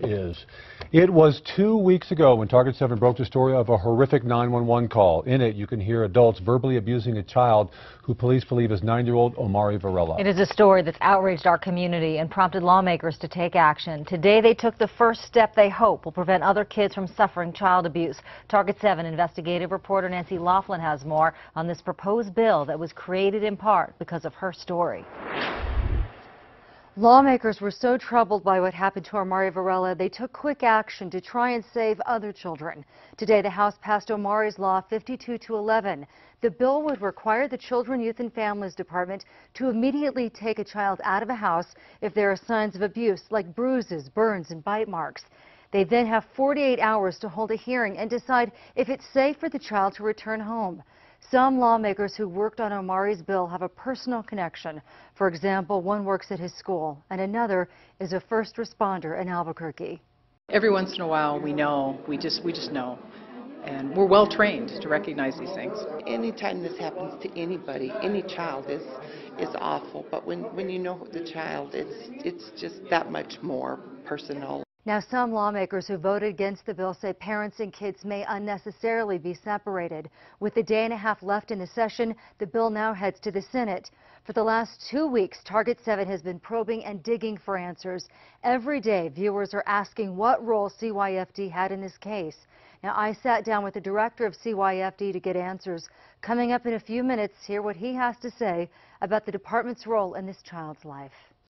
is. It was 2 weeks ago when Target 7 broke the story of a horrific 911 call. In it, you can hear adults verbally abusing a child who police believe is 9-year-old Omaree Varela. It is a story that's outraged our community and prompted lawmakers to take action. Today, they took the first step they hope will prevent other kids from suffering child abuse. Target 7 investigative reporter Nancy Laughlin has more on this proposed bill that was created in part because of her story. Lawmakers were so troubled by what happened to Omaree Varela, they took quick action to try and save other children. Today, the House passed Omaree's Law 52-11. The bill would require the Children, Youth and Families Department to immediately take a child out of a house if there are signs of abuse, like bruises, burns, and bite marks. They then have 48 hours to hold a hearing and decide if it's safe for the child to return home. Some lawmakers who worked on Omaree's bill have a personal connection. For example, one works at his school, and another is a first responder in Albuquerque. Every once in a while, we just know, and we're well trained to recognize these things. Anytime this happens to anybody, any child is awful. But when you know the child, it's just that much more personal. Now, some lawmakers who voted against the bill say parents and kids may unnecessarily be separated. With a day and a half left in the session, the bill now heads to the Senate. For the last 2 weeks, Target 7 has been probing and digging for answers. Every day, viewers are asking what role CYFD had in this case. Now, I sat down with the director of CYFD to get answers. Coming up in a few minutes, hear what he has to say about the department's role in this child's life.